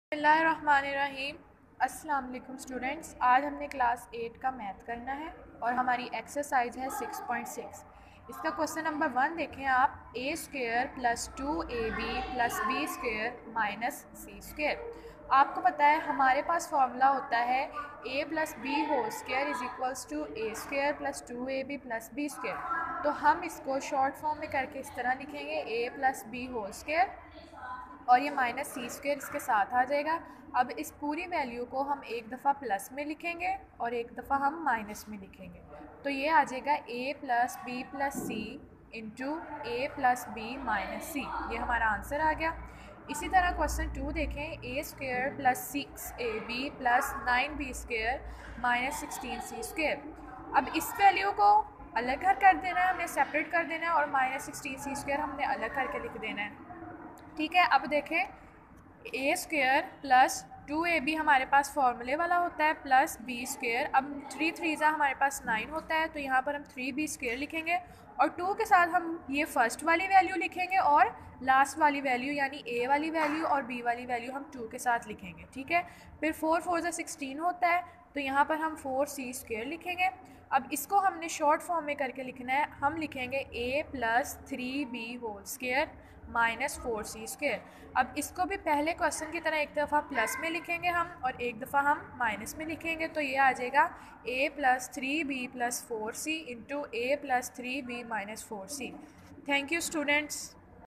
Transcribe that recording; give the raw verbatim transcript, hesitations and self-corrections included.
बिस्मिल्लाहिर्रहमानिर्रहीम। अस्सलाम वालेकुम स्टूडेंट्स, आज हमने क्लास एट का मैथ करना है और हमारी एक्सरसाइज है सिक्स पॉइंट सिक्स। इसका क्वेश्चन नंबर वन देखें आप, A square plus two A B plus B square minus C square. आपको पता है हमारे पास फॉर्मूला होता है A plus B whole square is equals to A square plus two A B plus B square. तो हम इसको शॉर्ट फॉर्म में करके इस तरह लिखेंगे, A plus B whole square और ये माइनस सी स्क्वेयर इसके साथ आ जाएगा। अब इस पूरी वैल्यू को हम एक दफ़ा प्लस में लिखेंगे और एक दफ़ा हम माइनस में लिखेंगे, तो ये आ जाएगा A plus B plus C into A plus B minus C. ये हमारा आंसर आ गया। इसी तरह क्वेश्चन टू देखें, A square plus six A B plus nine B square minus sixteen C square. अब इस वैल्यू को अलग घर कर देना है, हमने सेपरेट कर देना है और माइनस सिक्सटीन सी स्क्वेयर हमने अलग करके लिख देना है। ठीक है, अब देखें A square plus two A B हमारे पास फॉर्मूले वाला होता है प्लस बी स्क्वेयर। अब थ्री थ्री ज़ा हमारे पास नाइन होता है, तो यहाँ पर हम थ्री बी स्क्वेयर लिखेंगे और टू के साथ हम ये फर्स्ट वाली वैल्यू लिखेंगे और लास्ट वाली वैल्यू यानी ए वाली वैल्यू और बी वाली वैल्यू हम टू के साथ लिखेंगे। ठीक है, फिर फोर फोर ज़ा सिक्सटीन होता है, तो यहाँ पर हम फोर सी स्क्वेयर लिखेंगे। अब इसको हमने शॉर्ट फॉर्म में करके लिखना है, हम लिखेंगे A plus three B whole square minus four C square. अब इसको भी पहले क्वेश्चन की तरह एक दफ़ा प्लस में लिखेंगे हम और एक दफ़ा हम माइनस में लिखेंगे, तो ये आ जाएगा A plus three B plus four C into A plus three B minus four C. Thank you students.